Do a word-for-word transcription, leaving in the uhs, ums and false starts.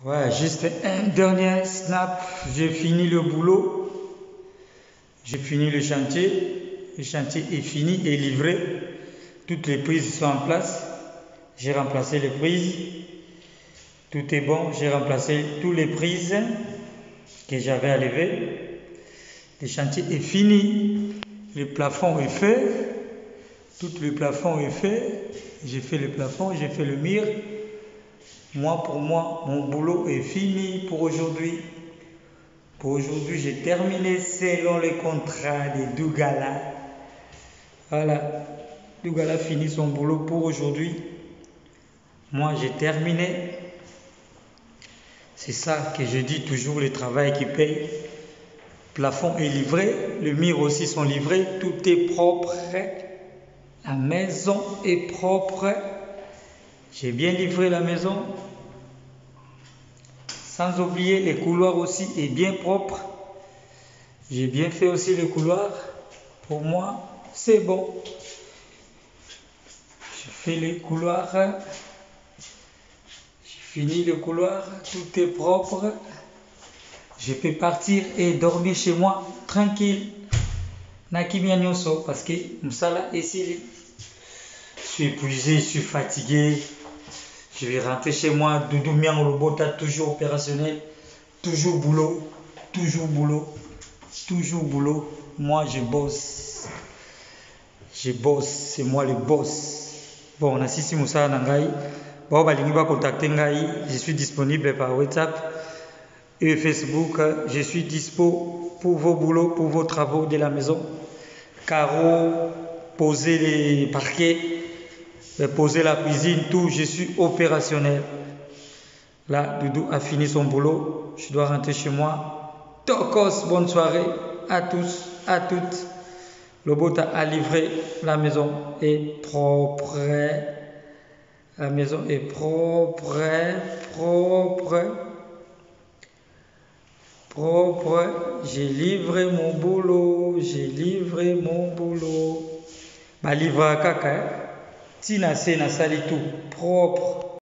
Ouais, juste un dernier snap. J'ai fini le boulot. J'ai fini le chantier. Le chantier est fini et livré. Toutes les prises sont en place. J'ai remplacé les prises. Tout est bon. J'ai remplacé toutes les prises que j'avais à lever. Le chantier est fini. Le plafond est fait. Tout le plafond est fait. J'ai fait le plafond, j'ai fait le mur. Moi, pour moi, mon boulot est fini pour aujourd'hui. Pour aujourd'hui, j'ai terminé selon les contrats de Dougala. Voilà, Dougala finit son boulot pour aujourd'hui. Moi, j'ai terminé. C'est ça que je dis toujours, le travail qui paye. Le plafond est livré, le mur aussi sont livrés, tout est propre. La maison est propre. J'ai bien livré la maison. Sans oublier les couloirs aussi est bien propre. J'ai bien fait aussi les couloirs. Pour moi, c'est bon. J'ai fait les couloirs. J'ai fini le couloir. Tout est propre. Je peux partir et dormir chez moi tranquille. Nakimia Nyoso parce que Msala est ici. Je suis épuisé, je suis fatigué. Je vais rentrer chez moi. Doudou Mian Robota, toujours opérationnel. Toujours boulot. Toujours boulot. Toujours boulot. Moi, je bosse. Je bosse. C'est moi le boss. Bon, on a Sissi Moussa Nangai. Bon, Balingi va contacter Ngai. Je suis disponible par WhatsApp et Facebook. Je suis dispo pour vos boulots, pour vos travaux de la maison. Carreaux, poser les parquets. Poser la cuisine, tout, je suis opérationnel. Là, Doudou a fini son boulot. Je dois rentrer chez moi. Tokos, bonne soirée à tous, à toutes. Le bota a livré. La maison est propre. La maison est propre, propre, propre. J'ai livré mon boulot. J'ai livré mon boulot. Ma livre à caca. Tina c'est na sali tout propre.